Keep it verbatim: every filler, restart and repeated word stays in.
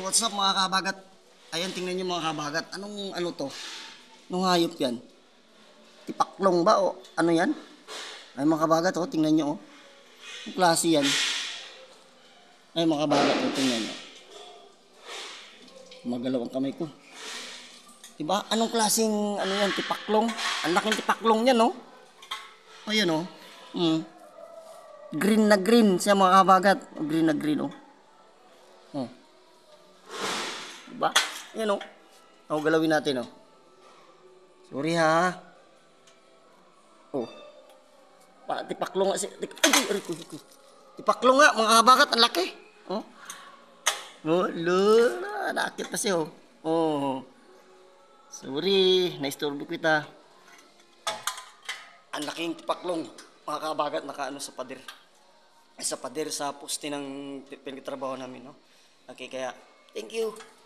What's up mga kabagat? Ayan, tingnan nyo mga kabagat. Anong ano to? Anong hayop yan? Tipaklong ba o ano yan? Ay mga kabagat, oh, tingnan nyo, oh. Anong klase yan? Ay mga kabagat, oh, tingnan nyo. Magalaw ang kamay ko. Diba? Anong klaseng ano yan? Tipaklong? Ang laking tipaklong yan, no? Ayan, oh. Mm. Green na green siya mga kabagat. Oh, green na green, oh. Oh. Diba? Ayan, oh. Ako galawin natin, oh. Sorry, ha. Oh. Pa, tipaklong nga si... Ay, ay, ay, tipaklong nga, mga kabagat. Ang laki. Oh. Oh, lula. Nakakit na siya, oh. Oh. Sorry. Naistorbo kita. Ang laking tipaklong. Mga kabagat, nakaano sa pader. Ay, sa pader, sa poste ng pinagtrabaho namin, no? Okay, kaya, thank you.